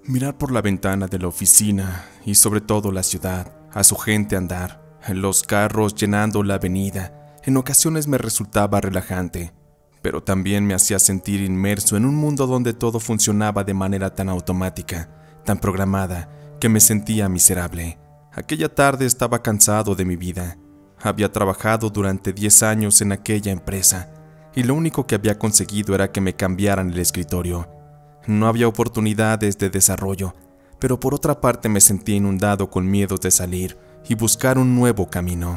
Mirar por la ventana de la oficina y sobre todo la ciudad, a su gente andar, los carros llenando la avenida, en ocasiones me resultaba relajante, pero también me hacía sentir inmerso en un mundo donde todo funcionaba de manera tan automática, tan programada, que me sentía miserable. Aquella tarde estaba cansado de mi vida. Había trabajado durante 10 años en aquella empresa, y lo único que había conseguido era que me cambiaran el escritorio. No había oportunidades de desarrollo, pero por otra parte me sentía inundado con miedos de salir y buscar un nuevo camino.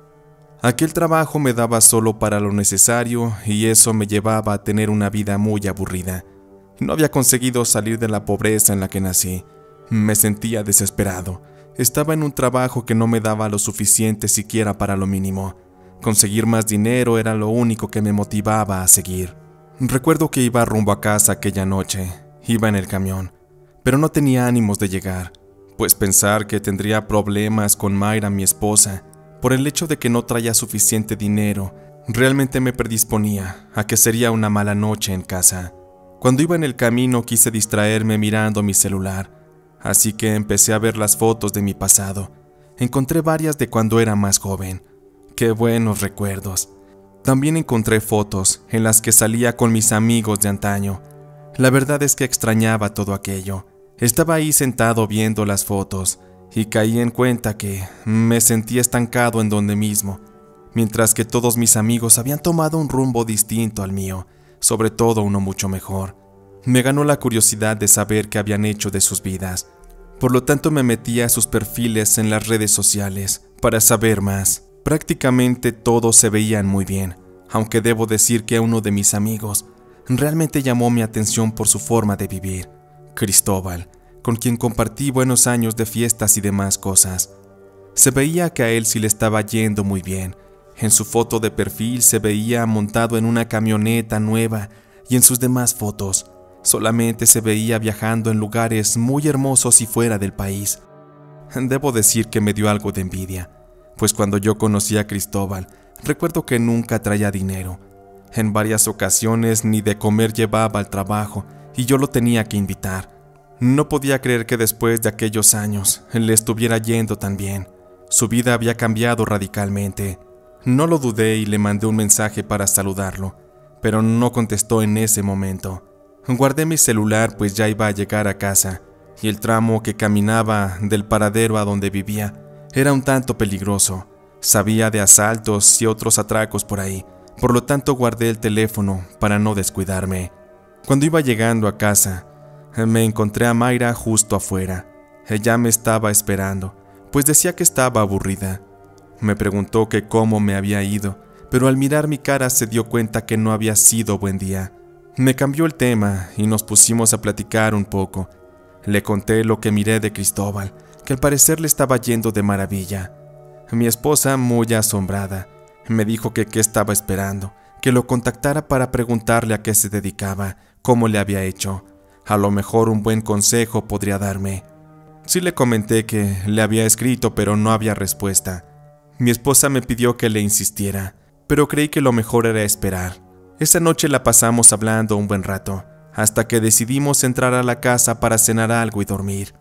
Aquel trabajo me daba solo para lo necesario y eso me llevaba a tener una vida muy aburrida. No había conseguido salir de la pobreza en la que nací. Me sentía desesperado. Estaba en un trabajo que no me daba lo suficiente siquiera para lo mínimo. Conseguir más dinero era lo único que me motivaba a seguir. Recuerdo que iba rumbo a casa aquella noche. Iba en el camión, pero no tenía ánimos de llegar, pues pensar que tendría problemas con Mayra, mi esposa, por el hecho de que no traía suficiente dinero, realmente me predisponía a que sería una mala noche en casa. Cuando iba en el camino quise distraerme mirando mi celular, así que empecé a ver las fotos de mi pasado. Encontré varias de cuando era más joven. ¡Qué buenos recuerdos! También encontré fotos en las que salía con mis amigos de antaño. La verdad es que extrañaba todo aquello. Estaba ahí sentado viendo las fotos y caí en cuenta que me sentía estancado en donde mismo, mientras que todos mis amigos habían tomado un rumbo distinto al mío, sobre todo uno mucho mejor. Me ganó la curiosidad de saber qué habían hecho de sus vidas. Por lo tanto me metí a sus perfiles en las redes sociales para saber más. Prácticamente todos se veían muy bien, aunque debo decir que uno de mis amigos realmente llamó mi atención por su forma de vivir, Cristóbal, con quien compartí buenos años de fiestas y demás cosas. Se veía que a él sí le estaba yendo muy bien. En su foto de perfil se veía montado en una camioneta nueva y en sus demás fotos solamente se veía viajando en lugares muy hermosos y fuera del país. Debo decir que me dio algo de envidia, pues cuando yo conocí a Cristóbal, recuerdo que nunca traía dinero. En varias ocasiones ni de comer llevaba al trabajo y yo lo tenía que invitar. No podía creer que después de aquellos años le estuviera yendo tan bien. Su vida había cambiado radicalmente. No lo dudé y le mandé un mensaje para saludarlo, pero no contestó en ese momento. Guardé mi celular pues ya iba a llegar a casa y el tramo que caminaba del paradero a donde vivía era un tanto peligroso. Sabía de asaltos y otros atracos por ahí, por lo tanto guardé el teléfono para no descuidarme. Cuando iba llegando a casa, me encontré a Mayra justo afuera. Ella me estaba esperando, pues decía que estaba aburrida. Me preguntó que cómo me había ido, pero al mirar mi cara se dio cuenta que no había sido buen día. Me cambió el tema y nos pusimos a platicar un poco. Le conté lo que miré de Cristóbal, que al parecer le estaba yendo de maravilla. Mi esposa, muy asombrada, me dijo que qué estaba esperando, que lo contactara para preguntarle a qué se dedicaba, cómo le había hecho. A lo mejor un buen consejo podría darme. Sí le comenté que le había escrito, pero no había respuesta. Mi esposa me pidió que le insistiera, pero creí que lo mejor era esperar. Esa noche la pasamos hablando un buen rato, hasta que decidimos entrar a la casa para cenar algo y dormir.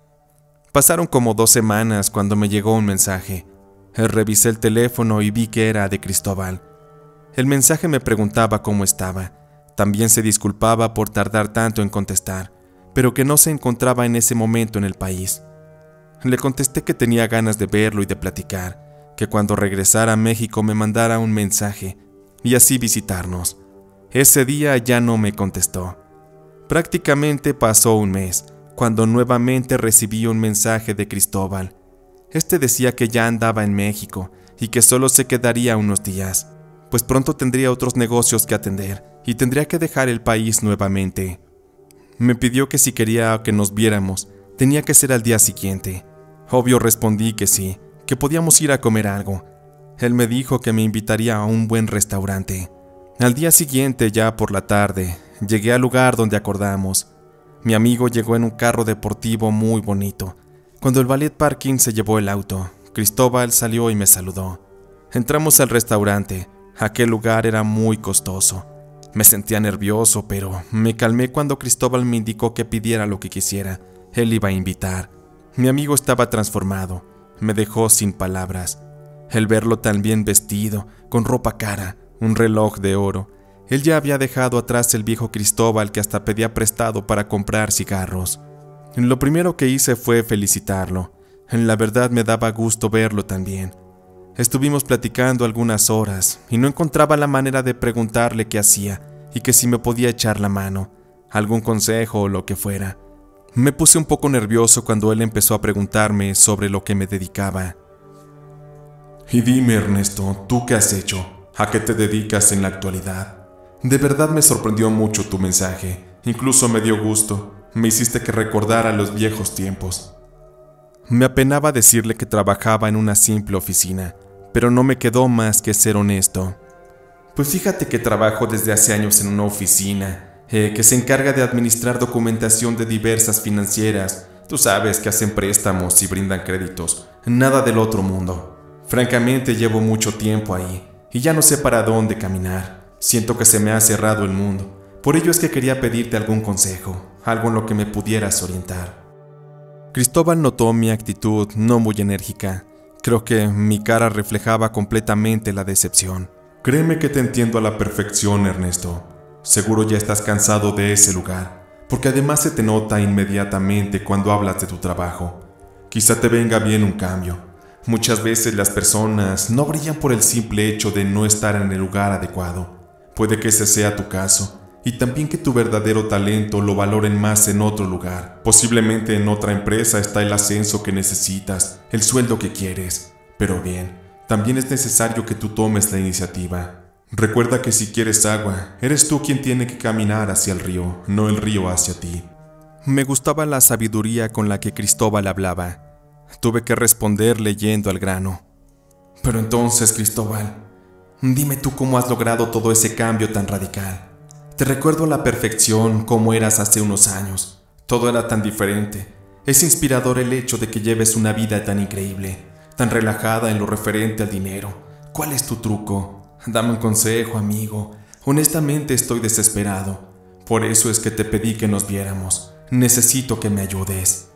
Pasaron como 2 semanas cuando me llegó un mensaje. Revisé el teléfono y vi que era de Cristóbal. El mensaje me preguntaba cómo estaba. También se disculpaba por tardar tanto en contestar, pero que no se encontraba en ese momento en el país. Le contesté que tenía ganas de verlo y de platicar, que cuando regresara a México me mandara un mensaje y así visitarnos. Ese día ya no me contestó. Prácticamente pasó un mes, cuando nuevamente recibí un mensaje de Cristóbal. Este decía que ya andaba en México y que solo se quedaría unos días, pues pronto tendría otros negocios que atender y tendría que dejar el país nuevamente. Me pidió que si quería que nos viéramos, tenía que ser al día siguiente. Obvio respondí que sí, que podíamos ir a comer algo. Él me dijo que me invitaría a un buen restaurante. Al día siguiente, ya por la tarde, llegué al lugar donde acordamos. Mi amigo llegó en un carro deportivo muy bonito. Cuando el valet parking se llevó el auto, Cristóbal salió y me saludó. Entramos al restaurante. Aquel lugar era muy costoso. Me sentía nervioso, pero me calmé cuando Cristóbal me indicó que pidiera lo que quisiera, Él iba a invitar. Mi amigo estaba transformado. Me dejó sin palabras. El verlo tan bien vestido, con ropa cara, un reloj de oro. Él ya había dejado atrás el viejo Cristóbal que hasta pedía prestado para comprar cigarros. Lo primero que hice fue felicitarlo. La verdad me daba gusto verlo también. Estuvimos platicando algunas horas y no encontraba la manera de preguntarle qué hacía y que si me podía echar la mano, algún consejo o lo que fuera. Me puse un poco nervioso cuando él empezó a preguntarme sobre lo que me dedicaba. Y dime, Ernesto, ¿tú qué has hecho? ¿A qué te dedicas en la actualidad? De verdad me sorprendió mucho tu mensaje, incluso me dio gusto. Me hiciste que recordara los viejos tiempos. Me apenaba decirle que trabajaba en una simple oficina, pero no me quedó más que ser honesto. Pues fíjate que trabajo desde hace años en una oficina que se encarga de administrar documentación de diversas financieras. Tú sabes que hacen préstamos y brindan créditos, nada del otro mundo. Francamente llevo mucho tiempo ahí y ya no sé para dónde caminar. Siento que se me ha cerrado el mundo. Por ello es que quería pedirte algún consejo, algo en lo que me pudieras orientar. Cristóbal notó mi actitud no muy enérgica. Creo que mi cara reflejaba completamente la decepción. Créeme que te entiendo a la perfección, Ernesto. Seguro ya estás cansado de ese lugar, porque además se te nota inmediatamente cuando hablas de tu trabajo. Quizá te venga bien un cambio. Muchas veces las personas no brillan por el simple hecho de no estar en el lugar adecuado. Puede que ese sea tu caso, y también que tu verdadero talento lo valoren más en otro lugar. Posiblemente en otra empresa está el ascenso que necesitas, el sueldo que quieres. Pero bien, también es necesario que tú tomes la iniciativa. Recuerda que si quieres agua, eres tú quien tiene que caminar hacia el río, no el río hacia ti. Me gustaba la sabiduría con la que Cristóbal hablaba. Tuve que responderle yendo al grano. Pero entonces, Cristóbal, dime tú cómo has logrado todo ese cambio tan radical. Te recuerdo a la perfección cómo eras hace unos años. Todo era tan diferente. Es inspirador el hecho de que lleves una vida tan increíble, tan relajada en lo referente al dinero. ¿Cuál es tu truco? Dame un consejo, amigo. Honestamente estoy desesperado. Por eso es que te pedí que nos viéramos. Necesito que me ayudes.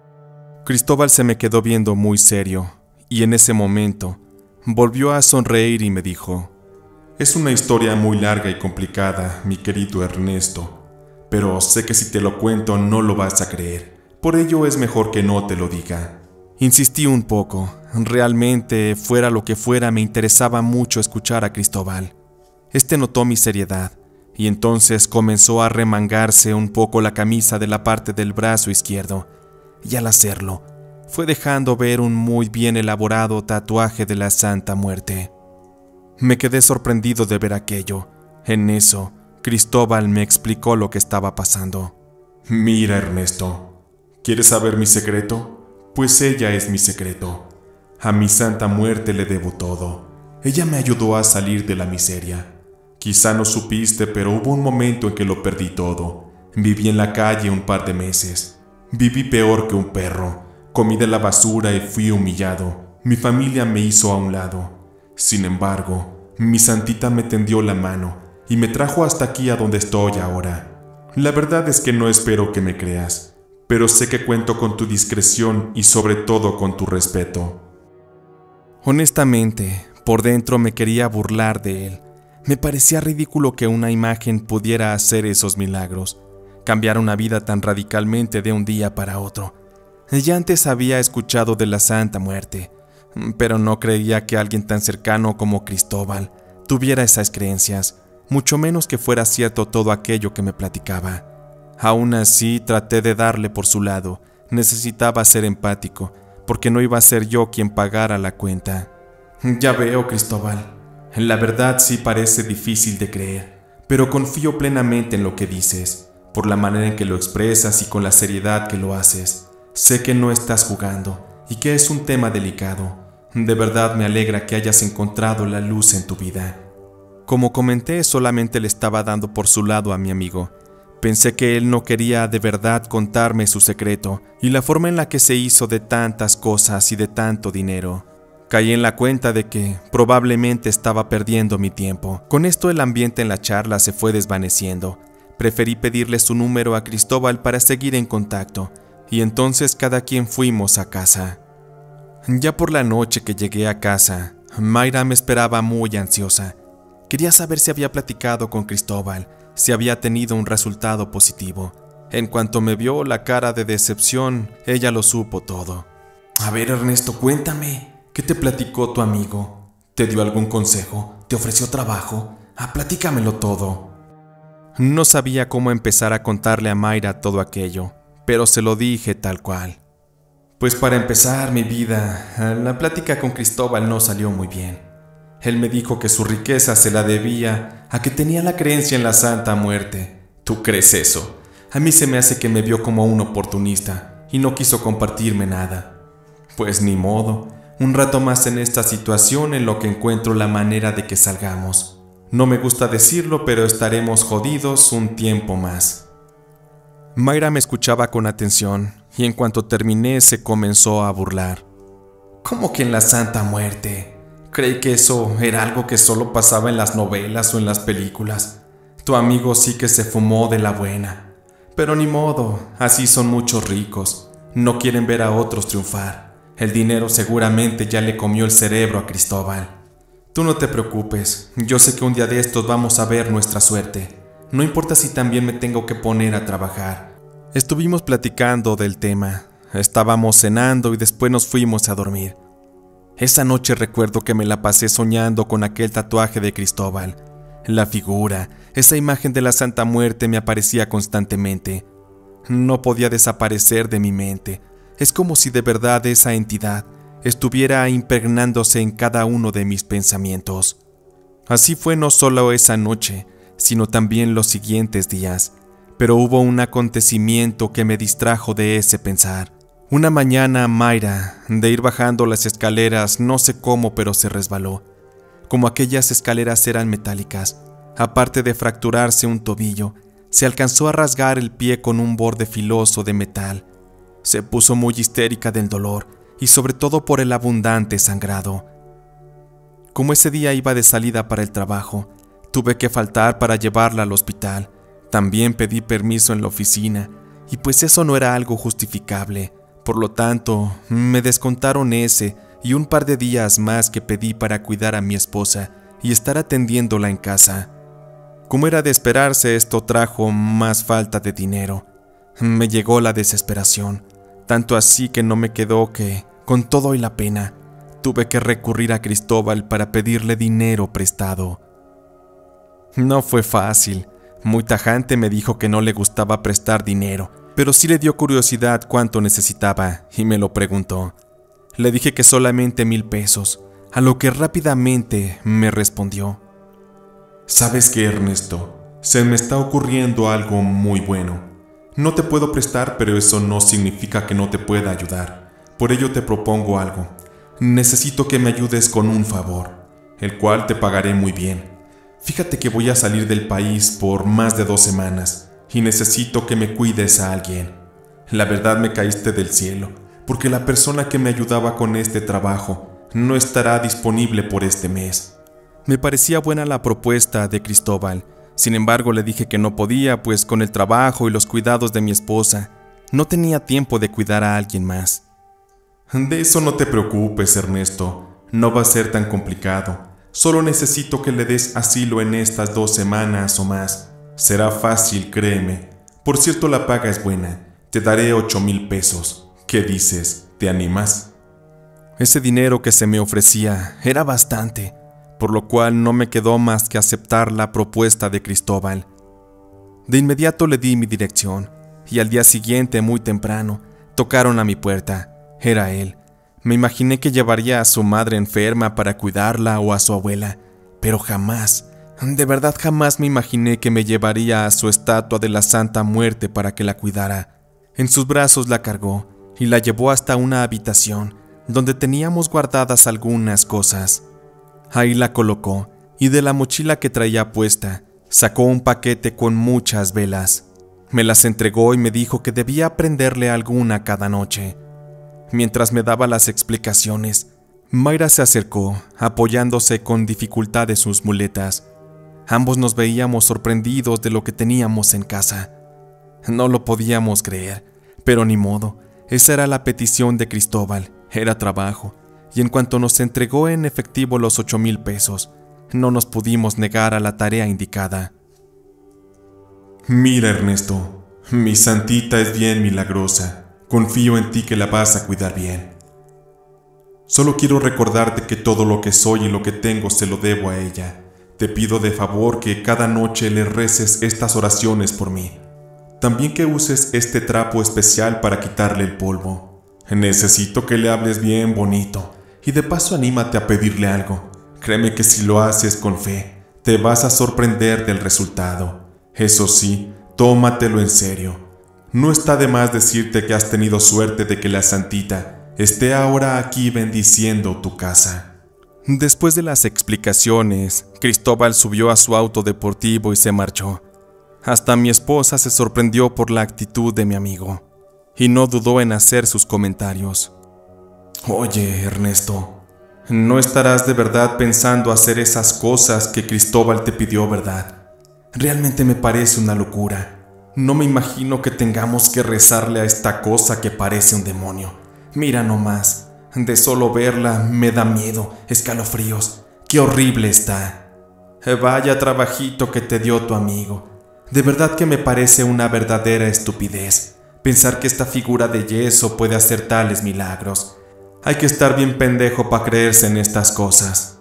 Cristóbal se me quedó viendo muy serio, y en ese momento volvió a sonreír y me dijo: es una historia muy larga y complicada, mi querido Ernesto, pero sé que si te lo cuento no lo vas a creer. Por ello es mejor que no te lo diga. Insistí un poco. Realmente, fuera lo que fuera, me interesaba mucho escuchar a Cristóbal. Este notó mi seriedad, y entonces comenzó a remangarse un poco la camisa de la parte del brazo izquierdo, y al hacerlo, fue dejando ver un muy bien elaborado tatuaje de la Santa Muerte. Me quedé sorprendido de ver aquello. En eso, Cristóbal me explicó lo que estaba pasando. Mira, Ernesto, ¿quieres saber mi secreto? Pues ella es mi secreto. A mi Santa Muerte le debo todo. Ella me ayudó a salir de la miseria. Quizá no supiste, pero hubo un momento en que lo perdí todo. Viví en la calle un par de meses. Viví peor que un perro. Comí de la basura y fui humillado. Mi familia me hizo a un lado. Sin embargo, mi santita me tendió la mano y me trajo hasta aquí a donde estoy ahora. La verdad es que no espero que me creas, pero sé que cuento con tu discreción y sobre todo con tu respeto. Honestamente, por dentro me quería burlar de él. Me parecía ridículo que una imagen pudiera hacer esos milagros, cambiar una vida tan radicalmente de un día para otro. Ya antes había escuchado de la Santa Muerte, pero no creía que alguien tan cercano como Cristóbal tuviera esas creencias, mucho menos que fuera cierto todo aquello que me platicaba. Aún así, traté de darle por su lado. Necesitaba ser empático, porque no iba a ser yo quien pagara la cuenta. Ya veo, Cristóbal. La verdad sí parece difícil de creer, pero confío plenamente en lo que dices, por la manera en que lo expresas y con la seriedad que lo haces. Sé que no estás jugando y que es un tema delicado. De verdad me alegra que hayas encontrado la luz en tu vida. Como comenté, solamente le estaba dando por su lado a mi amigo. Pensé que él no quería de verdad contarme su secreto y la forma en la que se hizo de tantas cosas y de tanto dinero. Caí en la cuenta de que probablemente estaba perdiendo mi tiempo. Con esto el ambiente en la charla se fue desvaneciendo. Preferí pedirle su número a Cristóbal para seguir en contacto, y entonces cada quien fuimos a casa. Ya por la noche que llegué a casa, Mayra me esperaba muy ansiosa. Quería saber si había platicado con Cristóbal, si había tenido un resultado positivo. En cuanto me vio la cara de decepción, ella lo supo todo. A ver, Ernesto, cuéntame, ¿qué te platicó tu amigo? ¿Te dio algún consejo? ¿Te ofreció trabajo? Platícamelo todo. No sabía cómo empezar a contarle a Mayra todo aquello, pero se lo dije tal cual. Pues para empezar, mi vida, la plática con Cristóbal no salió muy bien. Él me dijo que su riqueza se la debía a que tenía la creencia en la Santa Muerte. ¿Tú crees eso? A mí se me hace que me vio como un oportunista y no quiso compartirme nada. Pues ni modo, un rato más en esta situación en lo que encuentro la manera de que salgamos. No me gusta decirlo, pero estaremos jodidos un tiempo más. Mayra me escuchaba con atención y en cuanto terminé se comenzó a burlar. ¿Cómo que en la Santa Muerte? Creí que eso era algo que solo pasaba en las novelas o en las películas. Tu amigo sí que se fumó de la buena. Pero ni modo, así son muchos ricos. No quieren ver a otros triunfar. El dinero seguramente ya le comió el cerebro a Cristóbal. Tú no te preocupes, yo sé que un día de estos vamos a ver nuestra suerte. No importa si también me tengo que poner a trabajar. Estuvimos platicando del tema. Estábamos cenando y después nos fuimos a dormir. Esa noche recuerdo que me la pasé soñando con aquel tatuaje de Cristóbal. La figura, esa imagen de la Santa Muerte me aparecía constantemente. No podía desaparecer de mi mente. Es como si de verdad esa entidad estuviera impregnándose en cada uno de mis pensamientos. Así fue no solo esa noche, sino también los siguientes días. Pero hubo un acontecimiento que me distrajo de ese pensar. Una mañana Mayra, de ir bajando las escaleras, no sé cómo, pero se resbaló. Como aquellas escaleras eran metálicas, aparte de fracturarse un tobillo, se alcanzó a rasgar el pie con un borde filoso de metal. Se puso muy histérica del dolor y sobre todo por el abundante sangrado. Como ese día iba de salida para el trabajo, tuve que faltar para llevarla al hospital. También pedí permiso en la oficina y pues eso no era algo justificable. Por lo tanto, me descontaron ese y un par de días más que pedí para cuidar a mi esposa y estar atendiéndola en casa. Como era de esperarse, esto trajo más falta de dinero. Me llegó la desesperación, tanto así que no me quedó que, con todo y la pena, tuve que recurrir a Cristóbal para pedirle dinero prestado. No fue fácil. Muy tajante me dijo que no le gustaba prestar dinero, pero sí le dio curiosidad cuánto necesitaba y me lo preguntó. Le dije que solamente 1,000 pesos, a lo que rápidamente me respondió. ¿Sabes qué, Ernesto? Se me está ocurriendo algo muy bueno. No te puedo prestar, pero eso no significa que no te pueda ayudar. Por ello te propongo algo. Necesito que me ayudes con un favor, el cual te pagaré muy bien. Fíjate que voy a salir del país por más de 2 semanas y necesito que me cuides a alguien. La verdad me caíste del cielo, porque la persona que me ayudaba con este trabajo no estará disponible por este mes. Me parecía buena la propuesta de Cristóbal. Sin embargo, le dije que no podía, pues con el trabajo y los cuidados de mi esposa, no tenía tiempo de cuidar a alguien más. De eso no te preocupes, Ernesto. No va a ser tan complicado. Solo necesito que le des asilo en estas 2 semanas o más. Será fácil, créeme. Por cierto, la paga es buena. Te daré 8,000 pesos. ¿Qué dices? ¿Te animas? Ese dinero que se me ofrecía era bastante, por lo cual no me quedó más que aceptar la propuesta de Cristóbal. De inmediato le di mi dirección, y al día siguiente, muy temprano, tocaron a mi puerta. Era él. Me imaginé que llevaría a su madre enferma para cuidarla o a su abuela, pero jamás, de verdad jamás me imaginé que me llevaría a su estatua de la Santa Muerte para que la cuidara. En sus brazos la cargó y la llevó hasta una habitación donde teníamos guardadas algunas cosas. Ahí la colocó y de la mochila que traía puesta sacó un paquete con muchas velas. Me las entregó y me dijo que debía prenderle alguna cada noche. Mientras me daba las explicaciones, Mayra se acercó, apoyándose con dificultad en sus muletas. Ambos nos veíamos sorprendidos de lo que teníamos en casa. No lo podíamos creer. pero ni modo, esa era la petición de Cristóbal, era trabajo, y en cuanto nos entregó en efectivo los 8,000 pesos, no nos pudimos negar a la tarea indicada. Mira, Ernesto, mi santita es bien milagrosa. Confío en ti que la vas a cuidar bien. Solo quiero recordarte que todo lo que soy y lo que tengo se lo debo a ella. Te pido de favor que cada noche le reces estas oraciones por mí. También que uses este trapo especial para quitarle el polvo. Necesito que le hables bien bonito y de paso anímate a pedirle algo. Créeme que si lo haces con fe, te vas a sorprender del resultado. Eso sí, tómatelo en serio. No está de más decirte que has tenido suerte de que la santita esté ahora aquí bendiciendo tu casa. Después de las explicaciones, Cristóbal subió a su auto deportivo y se marchó. Hasta mi esposa se sorprendió por la actitud de mi amigo, y no dudó en hacer sus comentarios. Oye, Ernesto, no estarás de verdad pensando hacer esas cosas que Cristóbal te pidió, ¿verdad? Realmente me parece una locura. No me imagino que tengamos que rezarle a esta cosa que parece un demonio. Mira nomás, de solo verla me da miedo, escalofríos. ¡Qué horrible está! Vaya trabajito que te dio tu amigo. De verdad que me parece una verdadera estupidez pensar que esta figura de yeso puede hacer tales milagros. Hay que estar bien pendejo para creerse en estas cosas.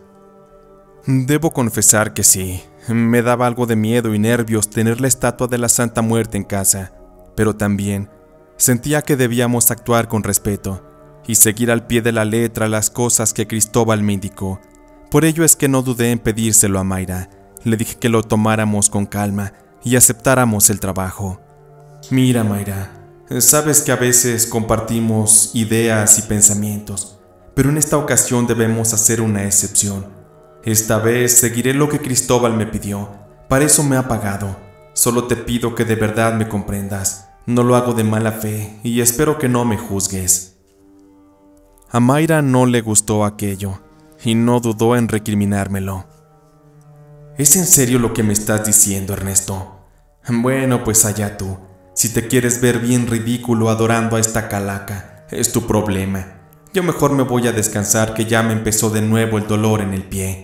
Debo confesar que sí. Me daba algo de miedo y nervios tener la estatua de la Santa Muerte en casa, pero también sentía que debíamos actuar con respeto y seguir al pie de la letra las cosas que Cristóbal me indicó. Por ello es que no dudé en pedírselo a Mayra. Le dije que lo tomáramos con calma y aceptáramos el trabajo. Mira, Mayra, sabes que a veces compartimos ideas y pensamientos, pero en esta ocasión debemos hacer una excepción. Esta vez seguiré lo que Cristóbal me pidió. Para eso me ha pagado. Solo te pido que de verdad me comprendas. No lo hago de mala fe y espero que no me juzgues. A Mayra no le gustó aquello y no dudó en recriminármelo. ¿Es en serio lo que me estás diciendo, Ernesto? Bueno, pues allá tú. Si te quieres ver bien ridículo adorando a esta calaca, es tu problema. Yo mejor me voy a descansar que ya me empezó de nuevo el dolor en el pie.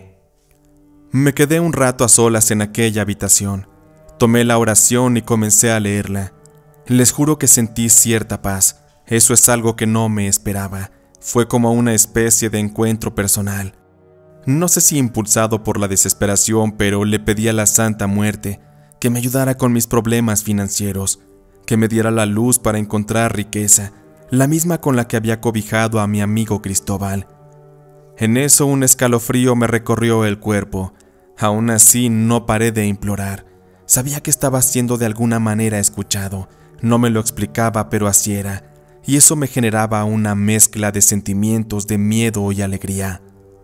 Me quedé un rato a solas en aquella habitación. Tomé la oración y comencé a leerla. Les juro que sentí cierta paz. Eso es algo que no me esperaba. Fue como una especie de encuentro personal. No sé si impulsado por la desesperación, pero le pedí a la Santa Muerte que me ayudara con mis problemas financieros, que me diera la luz para encontrar riqueza, la misma con la que había cobijado a mi amigo Cristóbal. En eso un escalofrío me recorrió el cuerpo. Aún así no paré de implorar. Sabía que estaba siendo de alguna manera escuchado. No me lo explicaba, pero así era, y eso me generaba una mezcla de sentimientos de miedo y alegría.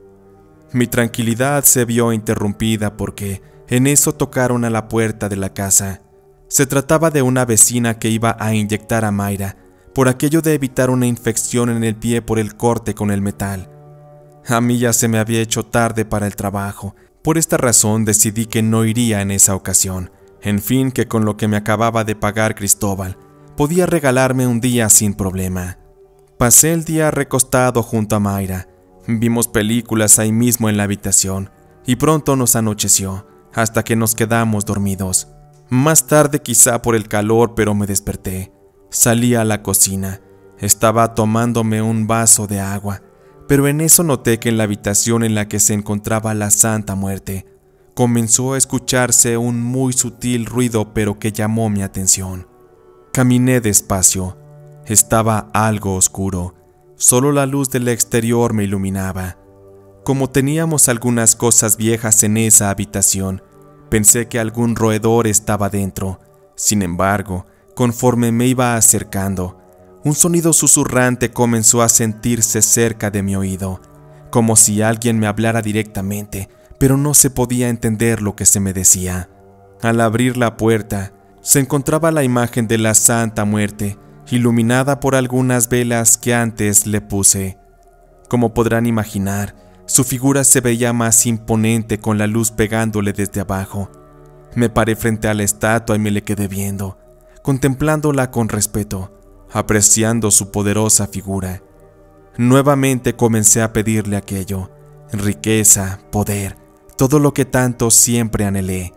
Mi tranquilidad se vio interrumpida porque en eso tocaron a la puerta de la casa. Se trataba de una vecina que iba a inyectar a Mayra, por aquello de evitar una infección en el pie por el corte con el metal. A mí ya se me había hecho tarde para el trabajo. Por esta razón decidí que no iría en esa ocasión. En fin, que con lo que me acababa de pagar Cristóbal, podía regalarme un día sin problema. Pasé el día recostado junto a Mayra. Vimos películas ahí mismo en la habitación, y pronto nos anocheció, hasta que nos quedamos dormidos. Más tarde, quizá por el calor, pero me desperté. Salí a la cocina. Estaba tomándome un vaso de agua, pero en eso noté que en la habitación en la que se encontraba la Santa Muerte, comenzó a escucharse un muy sutil ruido, pero que llamó mi atención. Caminé despacio. Estaba algo oscuro. Solo la luz del exterior me iluminaba. Como teníamos algunas cosas viejas en esa habitación, pensé que algún roedor estaba dentro. Sin embargo, conforme me iba acercando, un sonido susurrante comenzó a sentirse cerca de mi oído, como si alguien me hablara directamente, pero no se podía entender lo que se me decía. Al abrir la puerta, se encontraba la imagen de la Santa Muerte, iluminada por algunas velas que antes le puse. Como podrán imaginar, su figura se veía más imponente con la luz pegándole desde abajo. Me paré frente a la estatua y me le quedé viendo, contemplándola con respeto. apreciando su poderosa figura. Nuevamente comencé a pedirle aquello, riqueza, poder, todo lo que tanto siempre anhelé.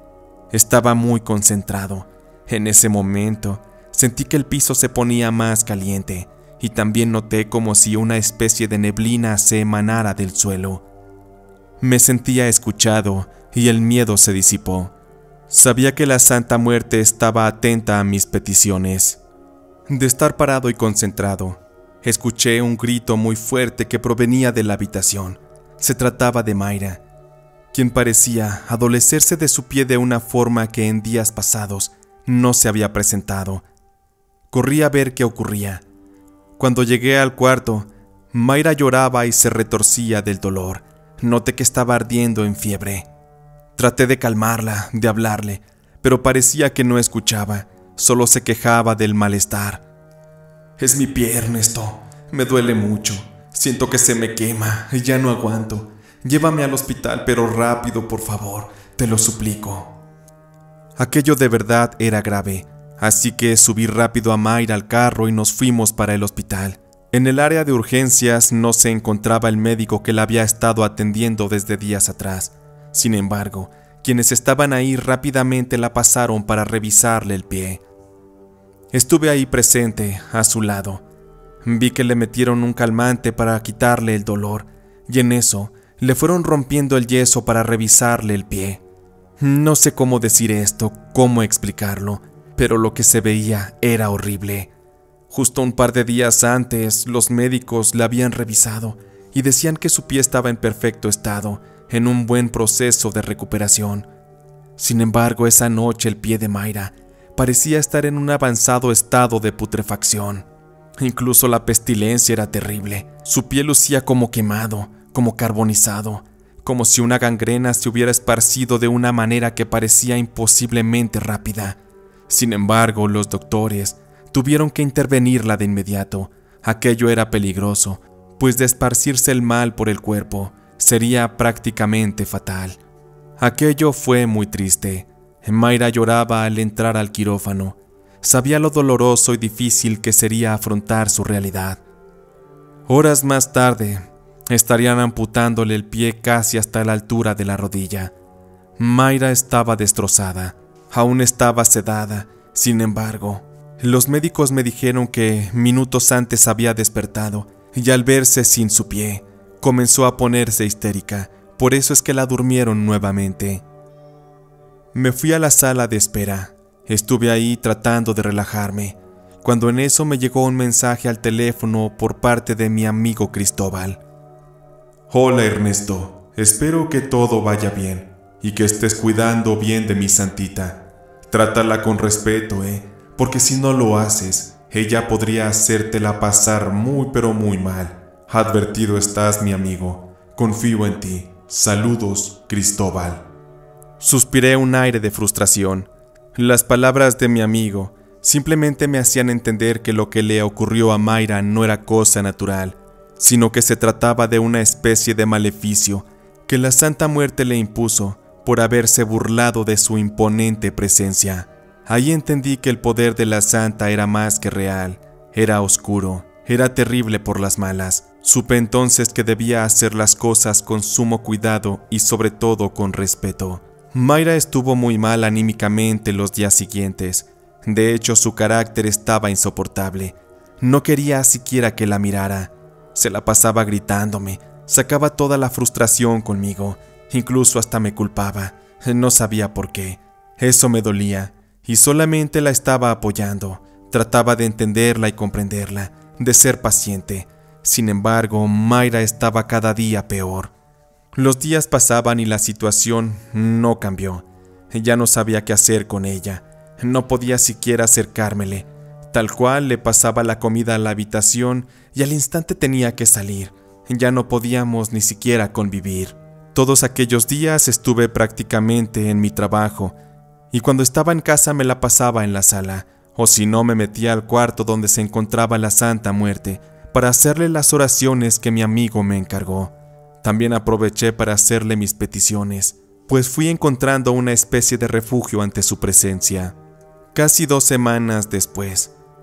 Estaba muy concentrado. En ese momento, sentí que el piso se ponía más caliente y también noté como si una especie de neblina se emanara del suelo. Me sentía escuchado y el miedo se disipó. Sabía que la Santa Muerte estaba atenta a mis peticiones. De estar parado y concentrado, escuché un grito muy fuerte que provenía de la habitación. Se trataba de Mayra, quien parecía adolecerse de su pie de una forma que en días pasados no se había presentado. Corrí a ver qué ocurría. Cuando llegué al cuarto, Mayra lloraba y se retorcía del dolor. Noté que estaba ardiendo en fiebre. Traté de calmarla, de hablarle, pero parecía que no escuchaba, solo se quejaba del malestar. «Es mi pie, Ernesto. Me duele mucho. Siento que se me quema y ya no aguanto. Llévame al hospital, pero rápido, por favor. Te lo suplico». Aquello de verdad era grave, así que subí rápido a Mayra al carro y nos fuimos para el hospital. En el área de urgencias no se encontraba el médico que la había estado atendiendo desde días atrás. Sin embargo, quienes estaban ahí rápidamente la pasaron para revisarle el pie. Estuve ahí presente, a su lado. Vi que le metieron un calmante para quitarle el dolor, y en eso le fueron rompiendo el yeso para revisarle el pie. No sé cómo decir esto, cómo explicarlo, pero lo que se veía era horrible. Justo un par de días antes, los médicos la habían revisado y decían que su pie estaba en perfecto estado, en un buen proceso de recuperación. Sin embargo, esa noche el pie de Mayra parecía estar en un avanzado estado de putrefacción. Incluso la pestilencia era terrible. Su pie lucía como quemado, como carbonizado, como si una gangrena se hubiera esparcido de una manera que parecía imposiblemente rápida. Sin embargo, los doctores tuvieron que intervenirla de inmediato. Aquello era peligroso, pues de esparcirse el mal por el cuerpo sería prácticamente fatal. Aquello fue muy triste. Mayra lloraba al entrar al quirófano. Sabía lo doloroso y difícil que sería afrontar su realidad. Horas más tarde, estarían amputándole el pie casi hasta la altura de la rodilla. Mayra estaba destrozada, aún estaba sedada. Sin embargo, los médicos me dijeron que minutos antes había despertado y al verse sin su pie, comenzó a ponerse histérica. Por eso es que la durmieron nuevamente. Me fui a la sala de espera. Estuve ahí tratando de relajarme, cuando en eso me llegó un mensaje al teléfono por parte de mi amigo Cristóbal. «Hola, Ernesto. Espero que todo vaya bien y que estés cuidando bien de mi santita. Trátala con respeto, porque si no lo haces, ella podría hacértela pasar muy pero muy mal. Advertido estás, mi amigo. Confío en ti. Saludos, Cristóbal». Suspiré un aire de frustración. Las palabras de mi amigo simplemente me hacían entender que lo que le ocurrió a Mayra no era cosa natural, sino que se trataba de una especie de maleficio que la Santa Muerte le impuso por haberse burlado de su imponente presencia. Ahí entendí que el poder de la Santa era más que real, era oscuro, era terrible por las malas. Supe entonces que debía hacer las cosas con sumo cuidado y sobre todo con respeto. Mayra estuvo muy mal anímicamente los días siguientes. De hecho, su carácter estaba insoportable. No quería siquiera que la mirara. Se la pasaba gritándome, sacaba toda la frustración conmigo, incluso hasta me culpaba. No sabía por qué. Eso me dolía, y solamente la estaba apoyando. Trataba de entenderla y comprenderla, de ser paciente. Sin embargo, Mayra estaba cada día peor. Los días pasaban y la situación no cambió. Ya no sabía qué hacer con ella. No podía siquiera acercármele. Tal cual le pasaba la comida a la habitación y al instante tenía que salir. Ya no podíamos ni siquiera convivir. Todos aquellos días estuve prácticamente en mi trabajo y cuando estaba en casa me la pasaba en la sala, o si no me metía al cuarto donde se encontraba la Santa Muerte para hacerle las oraciones que mi amigo me encargó. También aproveché para hacerle mis peticiones, pues fui encontrando una especie de refugio ante su presencia. Casi 2 semanas después,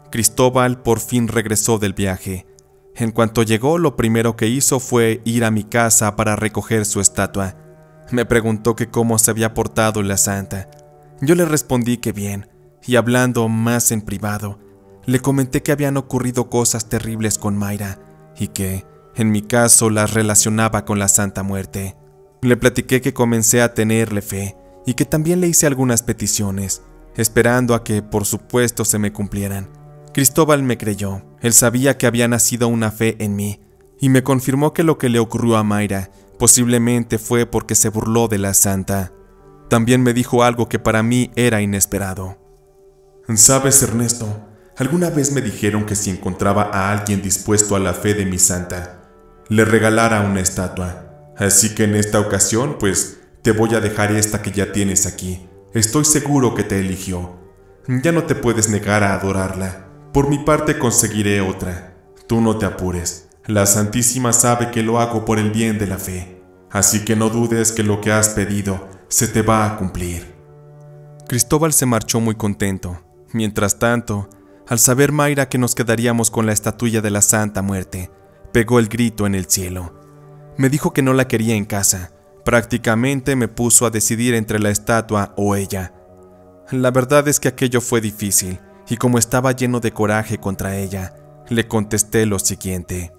Cristóbal por fin regresó del viaje. En cuanto llegó, lo primero que hizo fue ir a mi casa para recoger su estatua. Me preguntó que cómo se había portado la santa. Yo le respondí que bien, y hablando más en privado, le comenté que habían ocurrido cosas terribles con Mayra y que, en mi caso, las relacionaba con la Santa Muerte. Le platiqué que comencé a tenerle fe y que también le hice algunas peticiones, esperando a que, por supuesto, se me cumplieran. Cristóbal me creyó. Él sabía que había nacido una fe en mí y me confirmó que lo que le ocurrió a Mayra posiblemente fue porque se burló de la santa. También me dijo algo que para mí era inesperado. ¿Sabes, Ernesto? Alguna vez me dijeron que si encontraba a alguien dispuesto a la fe de mi santa, le regalara una estatua. Así que en esta ocasión, pues, te voy a dejar esta que ya tienes aquí. Estoy seguro que te eligió. Ya no te puedes negar a adorarla. Por mi parte conseguiré otra. Tú no te apures. La Santísima sabe que lo hago por el bien de la fe. Así que no dudes que lo que has pedido se te va a cumplir. Cristóbal se marchó muy contento. Mientras tanto, al saber Mayra que nos quedaríamos con la estatuilla de la Santa Muerte, pegó el grito en el cielo. Me dijo que no la quería en casa. Prácticamente me puso a decidir entre la estatua o ella. La verdad es que aquello fue difícil, y como estaba lleno de coraje contra ella, le contesté lo siguiente.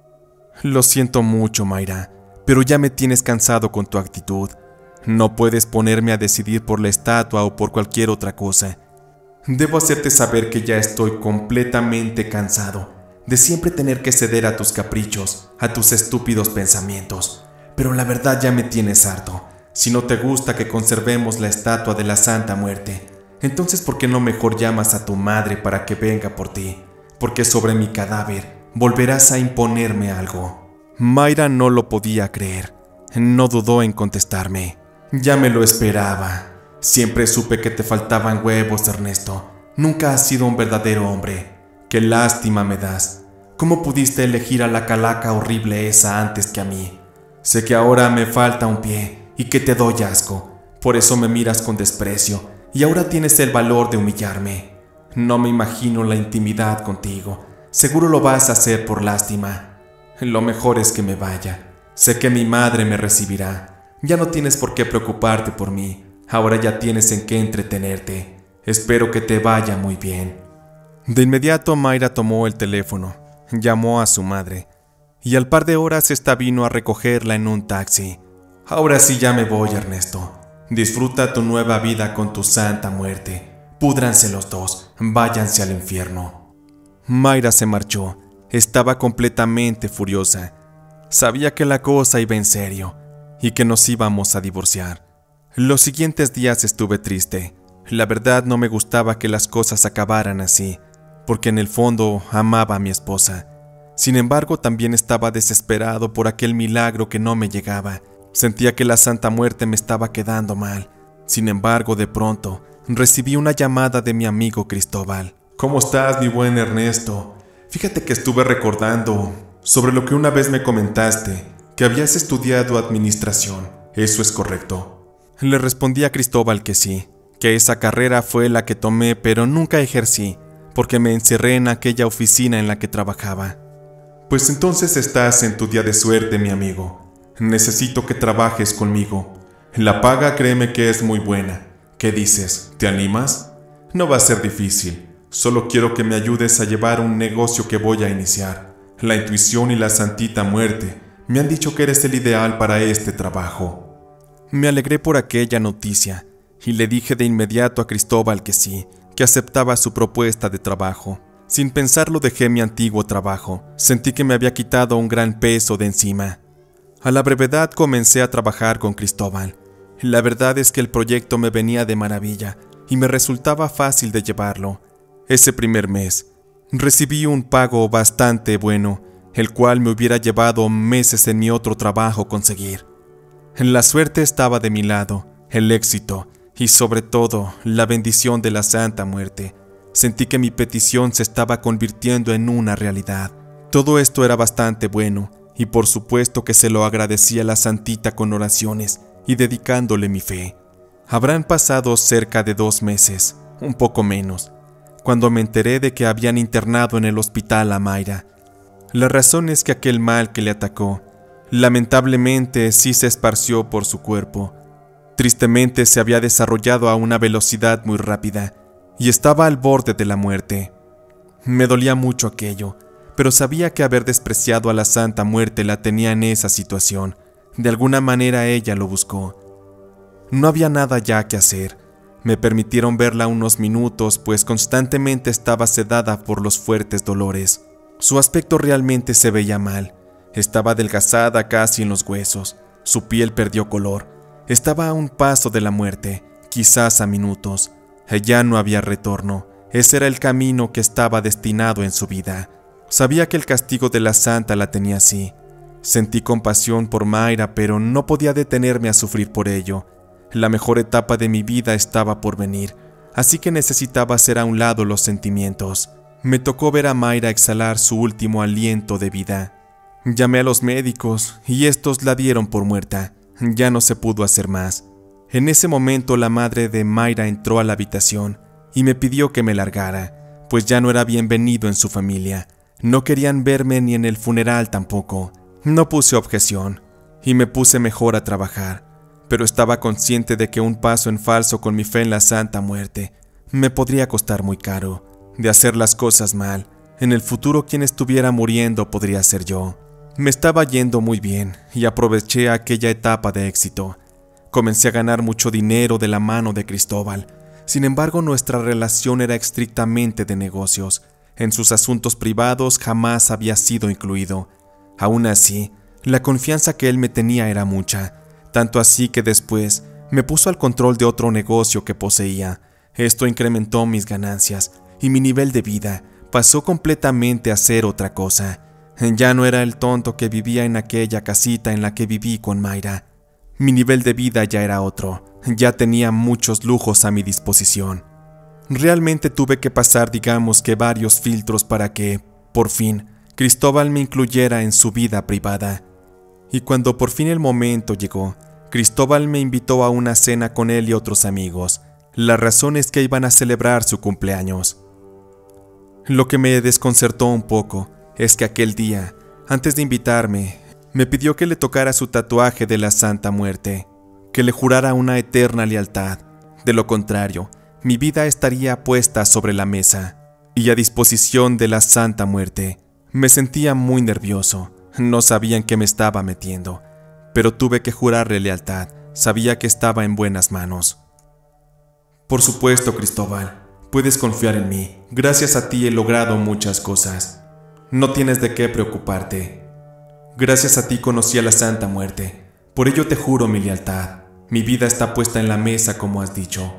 Lo siento mucho, Mayra, pero ya me tienes cansado con tu actitud. No puedes ponerme a decidir por la estatua o por cualquier otra cosa. Debo hacerte saber que ya estoy completamente cansado de siempre tener que ceder a tus caprichos, a tus estúpidos pensamientos. Pero la verdad ya me tienes harto. Si no te gusta que conservemos la estatua de la Santa Muerte, entonces ¿por qué no mejor llamas a tu madre para que venga por ti? Porque sobre mi cadáver volverás a imponerme algo. Mayra no lo podía creer. No dudó en contestarme. Ya me lo esperaba. Siempre supe que te faltaban huevos, Ernesto. Nunca has sido un verdadero hombre. Qué lástima me das. ¿Cómo pudiste elegir a la calaca horrible esa antes que a mí? Sé que ahora me falta un pie y que te doy asco. Por eso me miras con desprecio y ahora tienes el valor de humillarme. No me imagino la intimidad contigo. Seguro lo vas a hacer por lástima. Lo mejor es que me vaya. Sé que mi madre me recibirá. Ya no tienes por qué preocuparte por mí. Ahora ya tienes en qué entretenerte. Espero que te vaya muy bien. De inmediato Mayra tomó el teléfono, llamó a su madre, y al par de horas ésta vino a recogerla en un taxi. Ahora sí ya me voy, Ernesto. Disfruta tu nueva vida con tu Santa Muerte. Púdranse los dos, váyanse al infierno. Mayra se marchó. Estaba completamente furiosa. Sabía que la cosa iba en serio y que nos íbamos a divorciar. Los siguientes días estuve triste. La verdad no me gustaba que las cosas acabaran así, porque en el fondo amaba a mi esposa. Sin embargo, también estaba desesperado por aquel milagro que no me llegaba. Sentía que la Santa Muerte me estaba quedando mal. Sin embargo, de pronto, recibí una llamada de mi amigo Cristóbal. ¿Cómo estás, mi buen Ernesto? Fíjate que estuve recordando sobre lo que una vez me comentaste, que habías estudiado administración. ¿Eso es correcto? Le respondí a Cristóbal que sí, que esa carrera fue la que tomé, pero nunca ejercí, porque me encerré en aquella oficina en la que trabajaba. Pues entonces estás en tu día de suerte, mi amigo. Necesito que trabajes conmigo. La paga, créeme que es muy buena. ¿Qué dices? ¿Te animas? No va a ser difícil. Solo quiero que me ayudes a llevar un negocio que voy a iniciar. La intuición y la Santita Muerte me han dicho que eres el ideal para este trabajo. Me alegré por aquella noticia y le dije de inmediato a Cristóbal que sí, que aceptaba su propuesta de trabajo. Sin pensarlo dejé mi antiguo trabajo. Sentí que me había quitado un gran peso de encima. A la brevedad comencé a trabajar con Cristóbal. La verdad es que el proyecto me venía de maravilla y me resultaba fácil de llevarlo. Ese primer mes recibí un pago bastante bueno, el cual me hubiera llevado meses en mi otro trabajo conseguir. La suerte estaba de mi lado, el éxito y sobre todo la bendición de la Santa Muerte. Sentí que mi petición se estaba convirtiendo en una realidad. Todo esto era bastante bueno y por supuesto que se lo agradecí a la Santita con oraciones y dedicándole mi fe. Habrán pasado cerca de 2 meses, un poco menos, cuando me enteré de que habían internado en el hospital a Mayra. La razón es que aquel mal que le atacó, lamentablemente sí se esparció por su cuerpo. Tristemente se había desarrollado a una velocidad muy rápida y estaba al borde de la muerte. Me dolía mucho aquello, pero sabía que haber despreciado a la Santa Muerte la tenía en esa situación. De alguna manera ella lo buscó. No había nada ya que hacer. Me permitieron verla unos minutos, pues constantemente estaba sedada por los fuertes dolores. Su aspecto realmente se veía mal. Estaba adelgazada casi en los huesos. Su piel perdió color. Estaba a un paso de la muerte, quizás a minutos. Ya no había retorno. Ese era el camino que estaba destinado en su vida. Sabía que el castigo de la Santa la tenía así. Sentí compasión por Mayra, pero no podía detenerme a sufrir por ello. La mejor etapa de mi vida estaba por venir, así que necesitaba hacer a un lado los sentimientos. Me tocó ver a Mayra exhalar su último aliento de vida. Llamé a los médicos y estos la dieron por muerta. Ya no se pudo hacer más. En ese momento la madre de Mayra entró a la habitación y me pidió que me largara, pues ya no era bienvenido en su familia. No querían verme ni en el funeral tampoco. No puse objeción y me puse mejor a trabajar, pero estaba consciente de que un paso en falso con mi fe en la Santa Muerte me podría costar muy caro. De hacer las cosas mal, en el futuro quien estuviera muriendo podría ser yo. Me estaba yendo muy bien y aproveché aquella etapa de éxito. Comencé a ganar mucho dinero de la mano de Cristóbal. Sin embargo, nuestra relación era estrictamente de negocios. En sus asuntos privados jamás había sido incluido. Aún así, la confianza que él me tenía era mucha, tanto así que después me puso al control de otro negocio que poseía. Esto incrementó mis ganancias y mi nivel de vida pasó completamente a ser otra cosa. Ya no era el tonto que vivía en aquella casita en la que viví con Mayra. Mi nivel de vida ya era otro, ya tenía muchos lujos a mi disposición. Realmente tuve que pasar, digamos que varios filtros para que, por fin, Cristóbal me incluyera en su vida privada. Y cuando por fin el momento llegó, Cristóbal me invitó a una cena con él y otros amigos. La razón es que iban a celebrar su cumpleaños. Lo que me desconcertó un poco es que aquel día, antes de invitarme, me pidió que le tocara su tatuaje de la Santa Muerte, que le jurara una eterna lealtad. De lo contrario, mi vida estaría puesta sobre la mesa y a disposición de la Santa Muerte. Me sentía muy nervioso, no sabía en qué me estaba metiendo, pero tuve que jurarle lealtad, sabía que estaba en buenas manos. Por supuesto, Cristóbal, puedes confiar en mí, gracias a ti he logrado muchas cosas. No tienes de qué preocuparte. Gracias a ti conocí a la Santa Muerte, por ello te juro mi lealtad. Mi vida está puesta en la mesa como has dicho.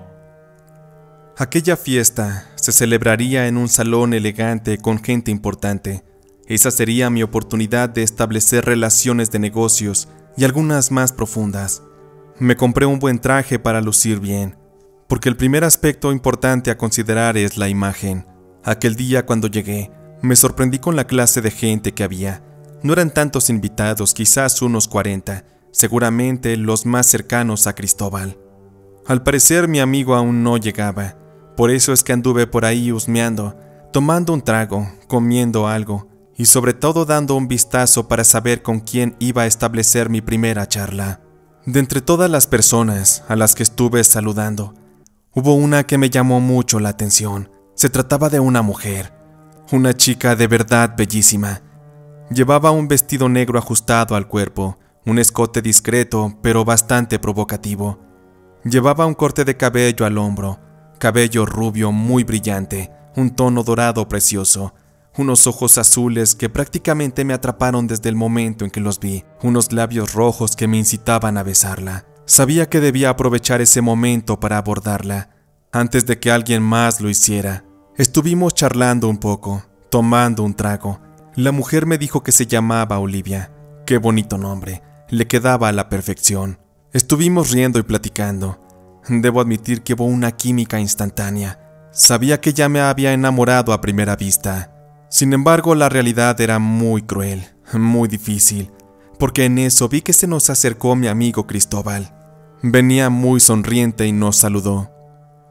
Aquella fiesta se celebraría en un salón elegante con gente importante. Esa sería mi oportunidad de establecer relaciones de negocios y algunas más profundas. Me compré un buen traje para lucir bien, porque el primer aspecto importante a considerar es la imagen. Aquel día cuando llegué, me sorprendí con la clase de gente que había. No eran tantos invitados, quizás unos 40, seguramente los más cercanos a Cristóbal. Al parecer mi amigo aún no llegaba, por eso es que anduve por ahí husmeando, tomando un trago, comiendo algo, y sobre todo dando un vistazo para saber con quién iba a establecer mi primera charla. De entre todas las personas a las que estuve saludando, hubo una que me llamó mucho la atención. Se trataba de una mujer, una chica de verdad bellísima. Llevaba un vestido negro ajustado al cuerpo, un escote discreto pero bastante provocativo. Llevaba un corte de cabello al hombro, cabello rubio muy brillante, un tono dorado precioso, unos ojos azules que prácticamente me atraparon desde el momento en que los vi, unos labios rojos que me incitaban a besarla. Sabía que debía aprovechar ese momento para abordarla, antes de que alguien más lo hiciera. Estuvimos charlando un poco, tomando un trago. La mujer me dijo que se llamaba Olivia. Qué bonito nombre, le quedaba a la perfección. Estuvimos riendo y platicando. Debo admitir que hubo una química instantánea. Sabía que ya me había enamorado a primera vista. Sin embargo, la realidad era muy cruel, muy difícil, porque en eso vi que se nos acercó mi amigo Cristóbal. Venía muy sonriente y nos saludó.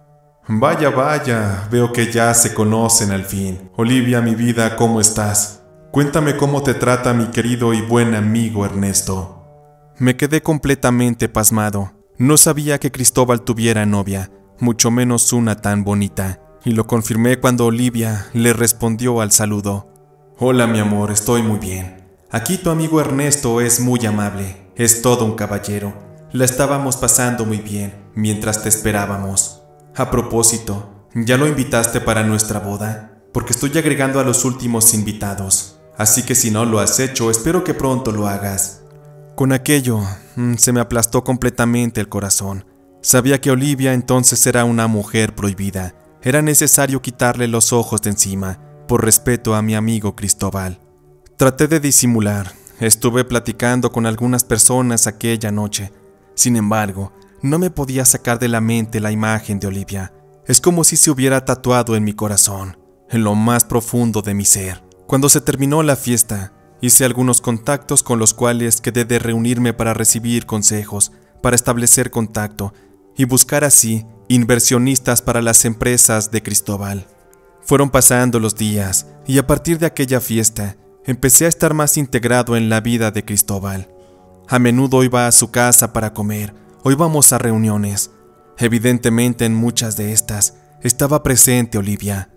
Vaya, vaya, veo que ya se conocen al fin. Olivia, mi vida, ¿cómo estás? Cuéntame cómo te trata mi querido y buen amigo Ernesto. Me quedé completamente pasmado. No sabía que Cristóbal tuviera novia, mucho menos una tan bonita, y lo confirmé cuando Olivia le respondió al saludo. Hola, mi amor, estoy muy bien. Aquí tu amigo Ernesto es muy amable, es todo un caballero. La estábamos pasando muy bien mientras te esperábamos. A propósito, ¿ya lo invitaste para nuestra boda? Porque estoy agregando a los últimos invitados, así que si no lo has hecho, espero que pronto lo hagas. Con aquello, se me aplastó completamente el corazón. Sabía que Olivia entonces era una mujer prohibida. Era necesario quitarle los ojos de encima, por respeto a mi amigo Cristóbal. Traté de disimular. Estuve platicando con algunas personas aquella noche. Sin embargo, no me podía sacar de la mente la imagen de Olivia. Es como si se hubiera tatuado en mi corazón, en lo más profundo de mi ser. Cuando se terminó la fiesta, hice algunos contactos con los cuales quedé de reunirme para recibir consejos, para establecer contacto y buscar así inversionistas para las empresas de Cristóbal. Fueron pasando los días y a partir de aquella fiesta empecé a estar más integrado en la vida de Cristóbal. A menudo iba a su casa para comer o íbamos a reuniones. Evidentemente en muchas de estas estaba presente Olivia.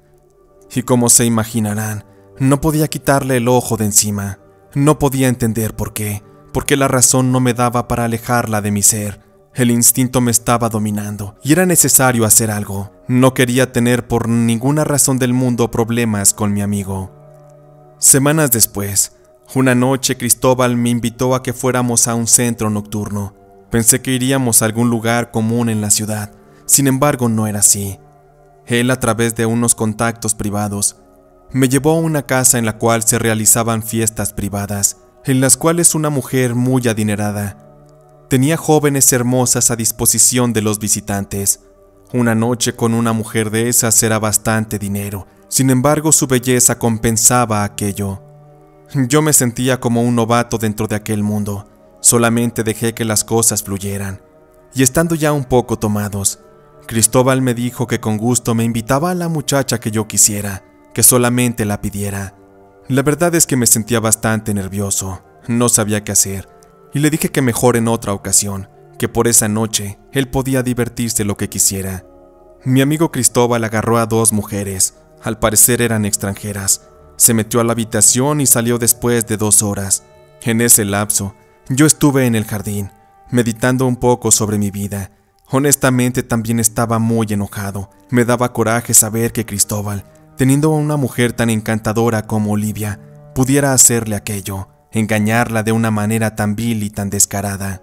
Y como se imaginarán, no podía quitarle el ojo de encima. No podía entender por qué, porque la razón no me daba para alejarla de mi ser. El instinto me estaba dominando y era necesario hacer algo. No quería tener por ninguna razón del mundo problemas con mi amigo. Semanas después, una noche Cristóbal me invitó a que fuéramos a un centro nocturno. Pensé que iríamos a algún lugar común en la ciudad. Sin embargo, no era así. Él, a través de unos contactos privados, me llevó a una casa en la cual se realizaban fiestas privadas, en las cuales una mujer muy adinerada tenía jóvenes hermosas a disposición de los visitantes. Una noche con una mujer de esas era bastante dinero. Sin embargo, su belleza compensaba aquello. Yo me sentía como un novato dentro de aquel mundo. Solamente dejé que las cosas fluyeran. Y estando ya un poco tomados, Cristóbal me dijo que con gusto me invitaba a la muchacha que yo quisiera, que solamente la pidiera. La verdad es que me sentía bastante nervioso. No sabía qué hacer. Y le dije que mejor en otra ocasión, que por esa noche él podía divertirse lo que quisiera. Mi amigo Cristóbal agarró a dos mujeres, al parecer eran extranjeras. Se metió a la habitación y salió después de 2 horas. En ese lapso, yo estuve en el jardín, meditando un poco sobre mi vida. Honestamente también estaba muy enojado. Me daba coraje saber que Cristóbal, teniendo a una mujer tan encantadora como Olivia, pudiera hacerle aquello, engañarla de una manera tan vil y tan descarada.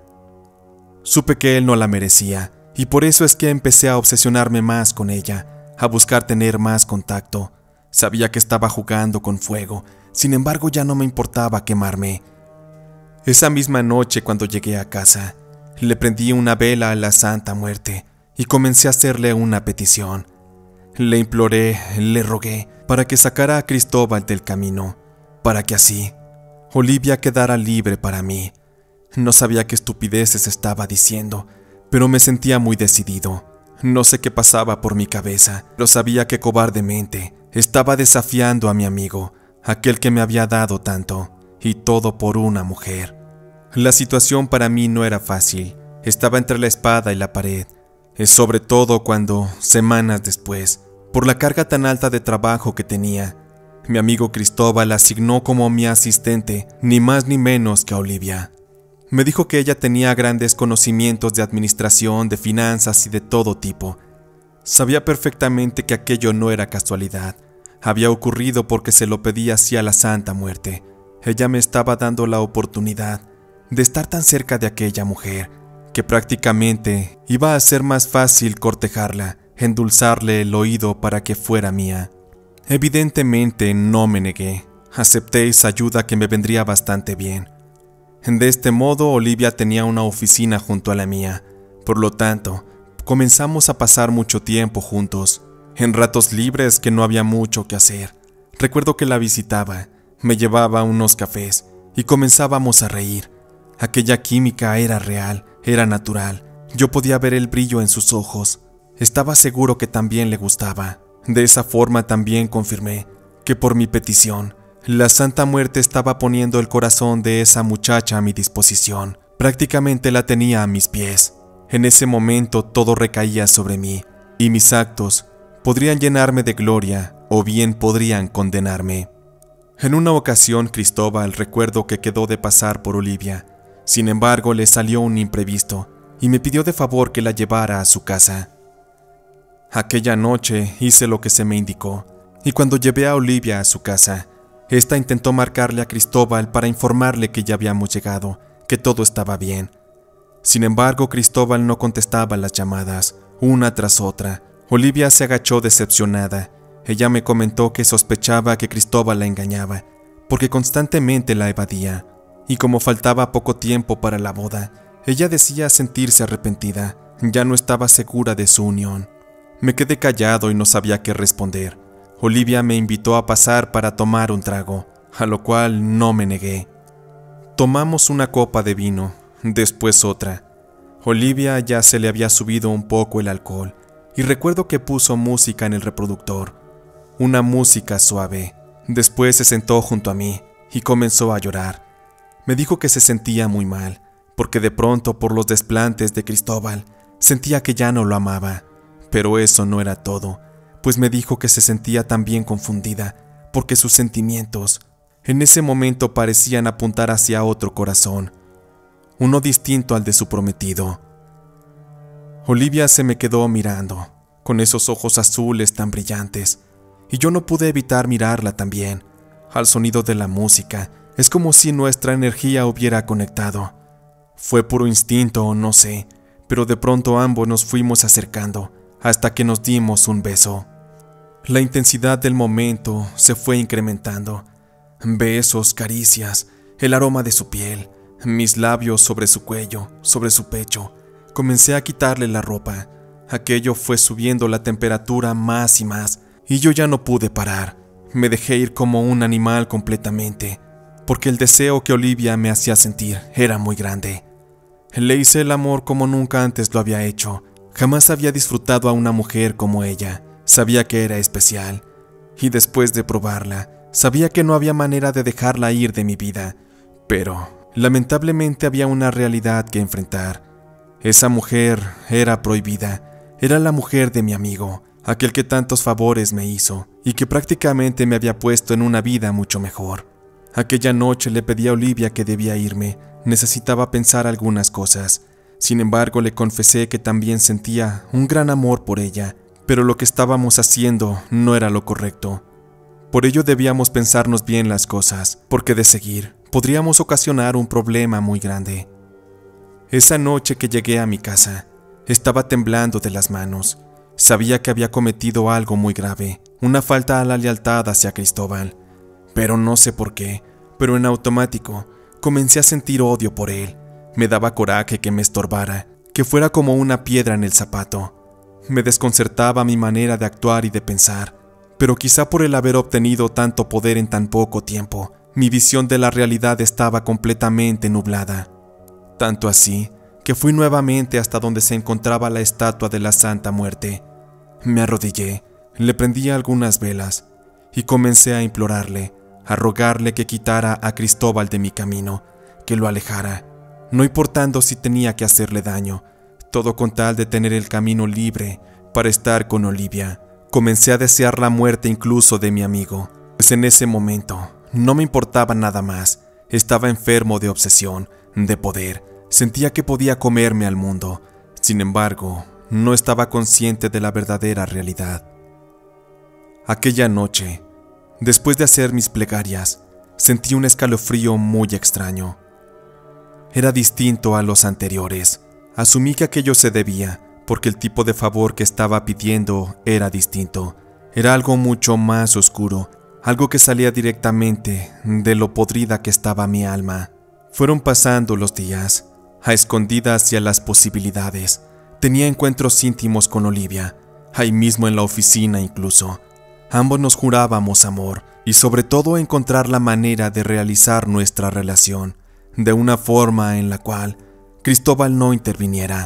Supe que él no la merecía, y por eso es que empecé a obsesionarme más con ella, a buscar tener más contacto. Sabía que estaba jugando con fuego, sin embargo ya no me importaba quemarme. Esa misma noche cuando llegué a casa, le prendí una vela a la Santa Muerte y comencé a hacerle una petición. Le imploré, le rogué para que sacara a Cristóbal del camino, para que así Olivia quedara libre para mí. No sabía qué estupideces estaba diciendo, pero me sentía muy decidido. No sé qué pasaba por mi cabeza, pero sabía que cobardemente estaba desafiando a mi amigo, aquel que me había dado tanto, y todo por una mujer. La situación para mí no era fácil, estaba entre la espada y la pared, sobre todo cuando, semanas después, por la carga tan alta de trabajo que tenía, mi amigo Cristóbal asignó como mi asistente ni más ni menos que a Olivia. Me dijo que ella tenía grandes conocimientos de administración, de finanzas y de todo tipo. Sabía perfectamente que aquello no era casualidad. Había ocurrido porque se lo pedí así a la Santa Muerte. Ella me estaba dando la oportunidad de estar tan cerca de aquella mujer, que prácticamente iba a ser más fácil cortejarla, endulzarle el oído para que fuera mía. Evidentemente no me negué. Acepté esa ayuda que me vendría bastante bien. De este modo, Olivia tenía una oficina junto a la mía. Por lo tanto, comenzamos a pasar mucho tiempo juntos. En ratos libres que no había mucho que hacer, recuerdo que la visitaba, me llevaba unos cafés y comenzábamos a reír. Aquella química era real, era natural. Yo podía ver el brillo en sus ojos. Estaba seguro que también le gustaba. De esa forma también confirmé que por mi petición, la Santa Muerte estaba poniendo el corazón de esa muchacha a mi disposición. Prácticamente la tenía a mis pies. En ese momento todo recaía sobre mí, y mis actos podrían llenarme de gloria o bien podrían condenarme. En una ocasión, Cristóbal recuerdo que quedó de pasar por Olivia. Sin embargo, le salió un imprevisto y me pidió de favor que la llevara a su casa. Aquella noche hice lo que se me indicó, y cuando llevé a Olivia a su casa, esta intentó marcarle a Cristóbal para informarle que ya habíamos llegado, que todo estaba bien. Sin embargo, Cristóbal no contestaba las llamadas, una tras otra. Olivia se agachó decepcionada. Ella me comentó que sospechaba que Cristóbal la engañaba, porque constantemente la evadía, y como faltaba poco tiempo para la boda, ella decía sentirse arrepentida, ya no estaba segura de su unión. Me quedé callado y no sabía qué responder. Olivia me invitó a pasar para tomar un trago, a lo cual no me negué. Tomamos una copa de vino, después otra. Olivia ya se le había subido un poco el alcohol, y recuerdo que puso música en el reproductor, una música suave. Después se sentó junto a mí y comenzó a llorar. Me dijo que se sentía muy mal, porque de pronto por los desplantes de Cristóbal sentía que ya no lo amaba. Pero eso no era todo, pues me dijo que se sentía también confundida, porque sus sentimientos en ese momento parecían apuntar hacia otro corazón, uno distinto al de su prometido. Olivia se me quedó mirando, con esos ojos azules tan brillantes, y yo no pude evitar mirarla también. Al sonido de la música, es como si nuestra energía hubiera conectado. Fue puro instinto o no sé, pero de pronto ambos nos fuimos acercando, hasta que nos dimos un beso. La intensidad del momento se fue incrementando. Besos, caricias, el aroma de su piel, mis labios sobre su cuello, sobre su pecho. Comencé a quitarle la ropa. Aquello fue subiendo la temperatura más y más, y yo ya no pude parar. Me dejé ir como un animal completamente, porque el deseo que Olivia me hacía sentir era muy grande. Le hice el amor como nunca antes lo había hecho. Jamás había disfrutado a una mujer como ella. Sabía que era especial, y después de probarla, sabía que no había manera de dejarla ir de mi vida. Pero, lamentablemente había una realidad que enfrentar. Esa mujer era prohibida. Era la mujer de mi amigo, aquel que tantos favores me hizo, y que prácticamente me había puesto en una vida mucho mejor. Aquella noche le pedí a Olivia que debía irme. Necesitaba pensar algunas cosas. Sin embargo, le confesé que también sentía un gran amor por ella, pero lo que estábamos haciendo no era lo correcto. Por ello debíamos pensarnos bien las cosas, porque de seguir, podríamos ocasionar un problema muy grande. Esa noche que llegué a mi casa, estaba temblando de las manos. Sabía que había cometido algo muy grave, una falta a la lealtad hacia Cristóbal. Pero no sé por qué, pero en automático, comencé a sentir odio por él. Me daba coraje que me estorbara, que fuera como una piedra en el zapato. Me desconcertaba mi manera de actuar y de pensar, pero quizá por el haber obtenido tanto poder en tan poco tiempo, mi visión de la realidad estaba completamente nublada. Tanto así, que fui nuevamente hasta donde se encontraba la estatua de la Santa Muerte. Me arrodillé, le prendí algunas velas, y comencé a implorarle, a rogarle que quitara a Cristóbal de mi camino, que lo alejara, no importando si tenía que hacerle daño, todo con tal de tener el camino libre para estar con Olivia. Comencé a desear la muerte incluso de mi amigo, pues en ese momento no me importaba nada más. Estaba enfermo de obsesión, de poder, sentía que podía comerme al mundo. Sin embargo, no estaba consciente de la verdadera realidad. Aquella noche, después de hacer mis plegarias, sentí un escalofrío muy extraño. Era distinto a los anteriores. Asumí que aquello se debía, porque el tipo de favor que estaba pidiendo era distinto. Era algo mucho más oscuro, algo que salía directamente de lo podrida que estaba mi alma. Fueron pasando los días, a escondidas y a las posibilidades. Tenía encuentros íntimos con Olivia, ahí mismo en la oficina incluso. Ambos nos jurábamos amor y sobre todo encontrar la manera de realizar nuestra relación, de una forma en la cual Cristóbal no interviniera.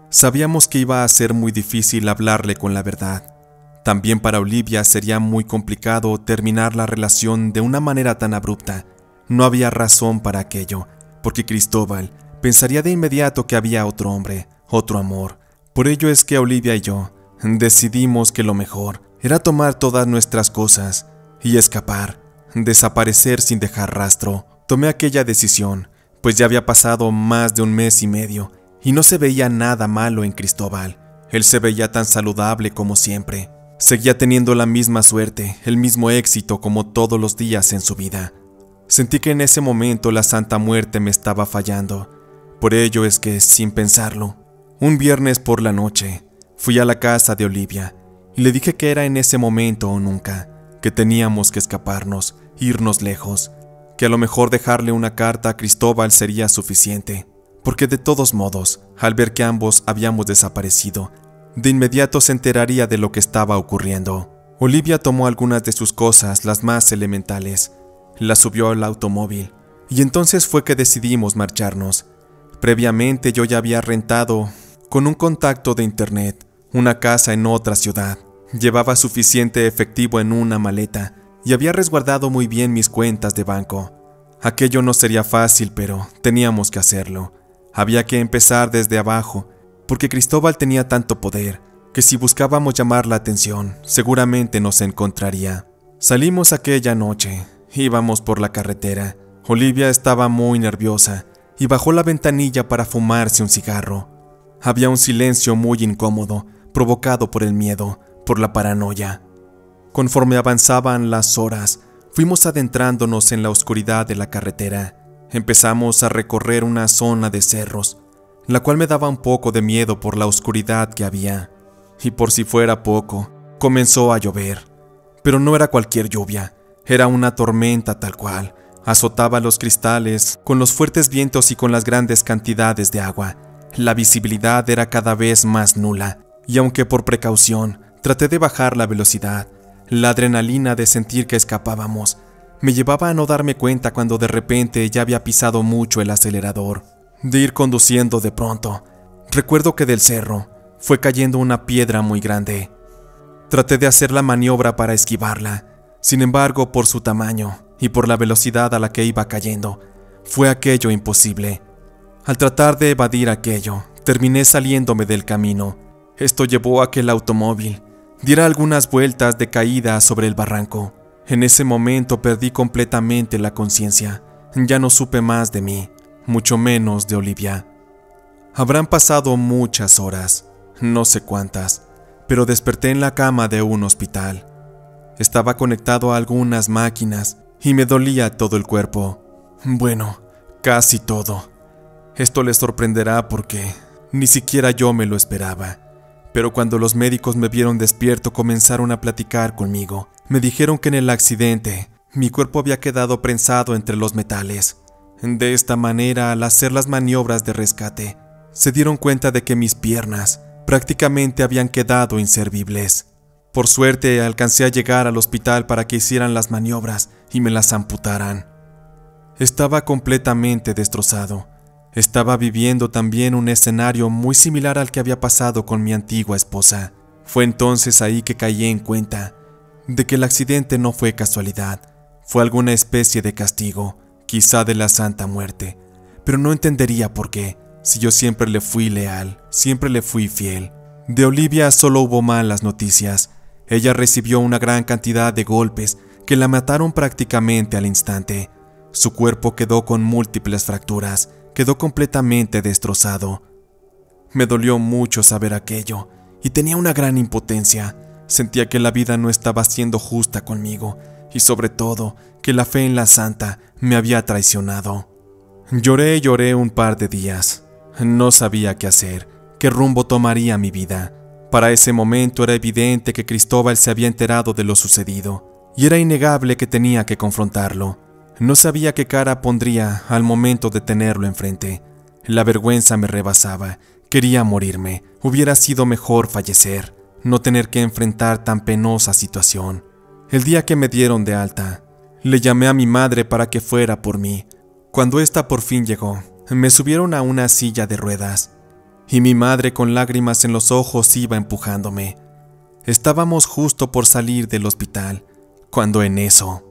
Sabíamos que iba a ser muy difícil hablarle con la verdad. También para Olivia sería muy complicado terminar la relación de una manera tan abrupta. No había razón para aquello, porque Cristóbal pensaría de inmediato que había otro hombre, otro amor. Por ello es que Olivia y yo decidimos que lo mejor era tomar todas nuestras cosas y escapar, desaparecer sin dejar rastro. Tomé aquella decisión, pues ya había pasado más de 1 mes y medio y no se veía nada malo en Cristóbal. Él se veía tan saludable como siempre. Seguía teniendo la misma suerte, el mismo éxito como todos los días en su vida. Sentí que en ese momento la Santa Muerte me estaba fallando. Por ello es que, sin pensarlo, un viernes por la noche, fui a la casa de Olivia y le dije que era en ese momento o nunca, que teníamos que escaparnos, irnos lejos, que a lo mejor dejarle una carta a Cristóbal sería suficiente, porque de todos modos, al ver que ambos habíamos desaparecido, de inmediato se enteraría de lo que estaba ocurriendo. Olivia tomó algunas de sus cosas, las más elementales, las subió al automóvil, y entonces fue que decidimos marcharnos. Previamente yo ya había rentado, con un contacto de internet, una casa en otra ciudad. Llevaba suficiente efectivo en una maleta, y había resguardado muy bien mis cuentas de banco. Aquello no sería fácil, pero teníamos que hacerlo. Había que empezar desde abajo, porque Cristóbal tenía tanto poder, que si buscábamos llamar la atención, seguramente nos encontraría. Salimos aquella noche, íbamos por la carretera. Olivia estaba muy nerviosa, y bajó la ventanilla para fumarse un cigarro. Había un silencio muy incómodo, provocado por el miedo, por la paranoia. Conforme avanzaban las horas, fuimos adentrándonos en la oscuridad de la carretera. Empezamos a recorrer una zona de cerros, la cual me daba un poco de miedo por la oscuridad que había. Y por si fuera poco, comenzó a llover. Pero no era cualquier lluvia, era una tormenta tal cual. Azotaba los cristales con los fuertes vientos y con las grandes cantidades de agua. La visibilidad era cada vez más nula, y aunque por precaución traté de bajar la velocidad, la adrenalina de sentir que escapábamos me llevaba a no darme cuenta cuando de repente ya había pisado mucho el acelerador. De ir conduciendo de pronto, recuerdo que del cerro fue cayendo una piedra muy grande. Traté de hacer la maniobra para esquivarla, sin embargo, por su tamaño y por la velocidad a la que iba cayendo, fue aquello imposible. Al tratar de evadir aquello, terminé saliéndome del camino. Esto llevó a que el automóvil diera algunas vueltas de caída sobre el barranco. En ese momento perdí completamente la conciencia. Ya no supe más de mí, mucho menos de Olivia. Habrán pasado muchas horas, no sé cuántas, pero desperté en la cama de un hospital. Estaba conectado a algunas máquinas y me dolía todo el cuerpo. Bueno, casi todo. Esto les sorprenderá porque ni siquiera yo me lo esperaba. Pero cuando los médicos me vieron despierto comenzaron a platicar conmigo. Me dijeron que en el accidente mi cuerpo había quedado prensado entre los metales. De esta manera, al hacer las maniobras de rescate, se dieron cuenta de que mis piernas prácticamente habían quedado inservibles. Por suerte, alcancé a llegar al hospital para que hicieran las maniobras y me las amputaran. Estaba completamente destrozado. Estaba viviendo también un escenario muy similar al que había pasado con mi antigua esposa. Fue entonces ahí que caí en cuenta de que el accidente no fue casualidad, fue alguna especie de castigo, quizá de la Santa Muerte, pero no entendería por qué, si yo siempre le fui leal, siempre le fui fiel. De Olivia solo hubo malas noticias. Ella recibió una gran cantidad de golpes que la mataron prácticamente al instante. Su cuerpo quedó con múltiples fracturas, quedó completamente destrozado. Me dolió mucho saber aquello y tenía una gran impotencia. Sentía que la vida no estaba siendo justa conmigo y sobre todo que la fe en la Santa me había traicionado. Lloré un par de días. No sabía qué hacer, qué rumbo tomaría mi vida. Para ese momento era evidente que Cristóbal se había enterado de lo sucedido y era innegable que tenía que confrontarlo. No sabía qué cara pondría al momento de tenerlo enfrente. La vergüenza me rebasaba. Quería morirme. Hubiera sido mejor fallecer, no tener que enfrentar tan penosa situación. El día que me dieron de alta, le llamé a mi madre para que fuera por mí. Cuando ésta por fin llegó, me subieron a una silla de ruedas y mi madre con lágrimas en los ojos iba empujándome. Estábamos justo por salir del hospital, cuando en eso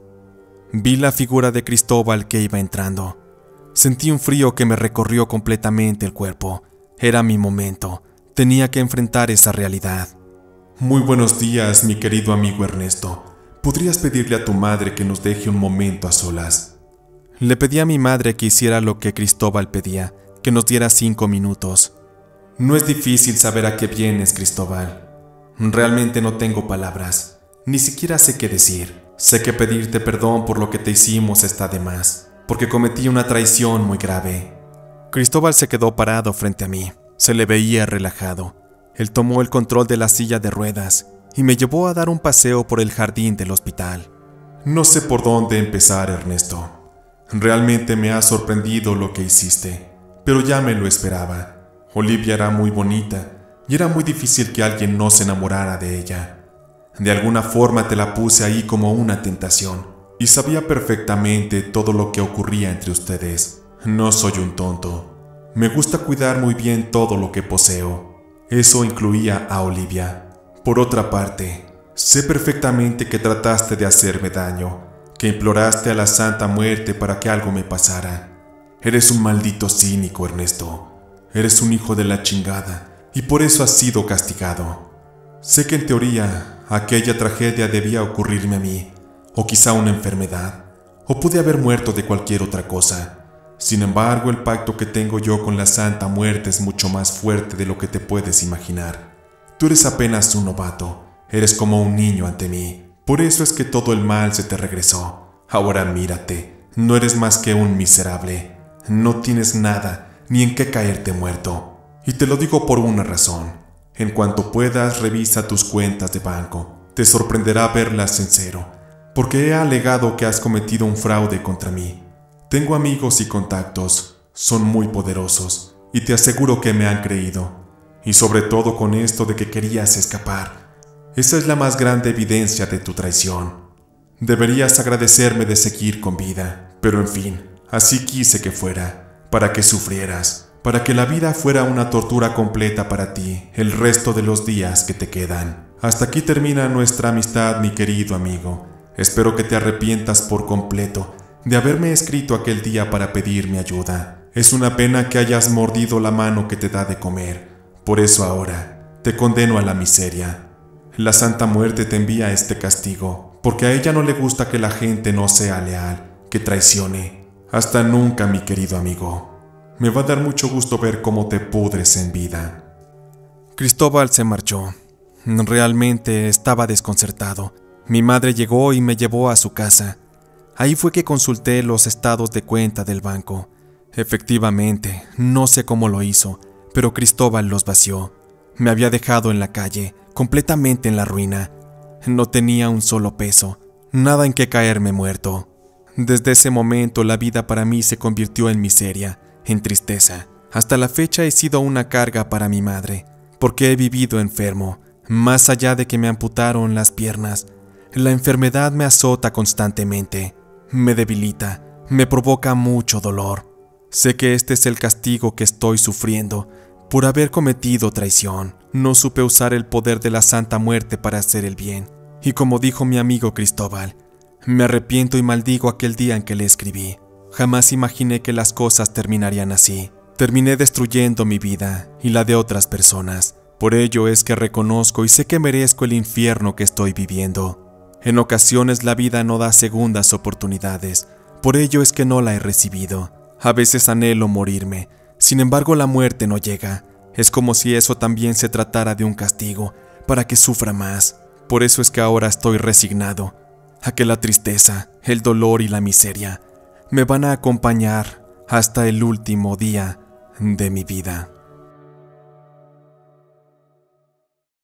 vi la figura de Cristóbal que iba entrando. Sentí un frío que me recorrió completamente el cuerpo. Era mi momento. Tenía que enfrentar esa realidad. Muy buenos días, mi querido amigo Ernesto. ¿Podrías pedirle a tu madre que nos deje un momento a solas? Le pedí a mi madre que hiciera lo que Cristóbal pedía, que nos diera 5 minutos. No es difícil saber a qué vienes, Cristóbal. Realmente no tengo palabras. Ni siquiera sé qué decir. Sé que pedirte perdón por lo que te hicimos está de más, porque cometí una traición muy grave. Cristóbal se quedó parado frente a mí. Se le veía relajado. Él tomó el control de la silla de ruedas y me llevó a dar un paseo por el jardín del hospital. No sé por dónde empezar, Ernesto. Realmente me ha sorprendido lo que hiciste, pero ya me lo esperaba. Olivia era muy bonita y era muy difícil que alguien no se enamorara de ella. De alguna forma te la puse ahí como una tentación y sabía perfectamente todo lo que ocurría entre ustedes. No soy un tonto. Me gusta cuidar muy bien todo lo que poseo. Eso incluía a Olivia. Por otra parte, sé perfectamente que trataste de hacerme daño, que imploraste a la Santa Muerte para que algo me pasara. Eres un maldito cínico, Ernesto. Eres un hijo de la chingada y por eso has sido castigado. Sé que en teoría aquella tragedia debía ocurrirme a mí, o quizá una enfermedad, o pude haber muerto de cualquier otra cosa. Sin embargo, el pacto que tengo yo con la Santa Muerte es mucho más fuerte de lo que te puedes imaginar. Tú eres apenas un novato, eres como un niño ante mí. Por eso es que todo el mal se te regresó. Ahora mírate, no eres más que un miserable. No tienes nada, ni en qué caerte muerto. Y te lo digo por una razón. En cuanto puedas, revisa tus cuentas de banco. Te sorprenderá verlas en cero, porque he alegado que has cometido un fraude contra mí. Tengo amigos y contactos, son muy poderosos, y te aseguro que me han creído. Y sobre todo con esto de que querías escapar. Esa es la más grande evidencia de tu traición. Deberías agradecerme de seguir con vida, pero en fin, así quise que fuera, para que sufrieras, para que la vida fuera una tortura completa para ti el resto de los días que te quedan. Hasta aquí termina nuestra amistad, mi querido amigo. Espero que te arrepientas por completo de haberme escrito aquel día para pedirme ayuda. Es una pena que hayas mordido la mano que te da de comer. Por eso ahora te condeno a la miseria. La Santa Muerte te envía este castigo, porque a ella no le gusta que la gente no sea leal, que traicione. Hasta nunca, mi querido amigo. Me va a dar mucho gusto ver cómo te pudres en vida. Cristóbal se marchó. Realmente estaba desconcertado. Mi madre llegó y me llevó a su casa. Ahí fue que consulté los estados de cuenta del banco. Efectivamente, no sé cómo lo hizo, pero Cristóbal los vació. Me había dejado en la calle, completamente en la ruina. No tenía un solo peso, nada en que caerme muerto. Desde ese momento la vida para mí se convirtió en miseria, en tristeza. Hasta la fecha he sido una carga para mi madre, porque he vivido enfermo. Más allá de que me amputaron las piernas, la enfermedad me azota constantemente. Me debilita, me provoca mucho dolor. Sé que este es el castigo que estoy sufriendo por haber cometido traición. No supe usar el poder de la Santa Muerte para hacer el bien. Y como dijo mi amigo Cristóbal, me arrepiento y maldigo aquel día en que le escribí. Jamás imaginé que las cosas terminarían así. Terminé destruyendo mi vida y la de otras personas. Por ello es que reconozco y sé que merezco el infierno que estoy viviendo. En ocasiones la vida no da segundas oportunidades, por ello es que no la he recibido. A veces anhelo morirme, sin embargo la muerte no llega. Es como si eso también se tratara de un castigo, para que sufra más. Por eso es que ahora estoy resignado a que la tristeza, el dolor y la miseria me van a acompañar hasta el último día de mi vida.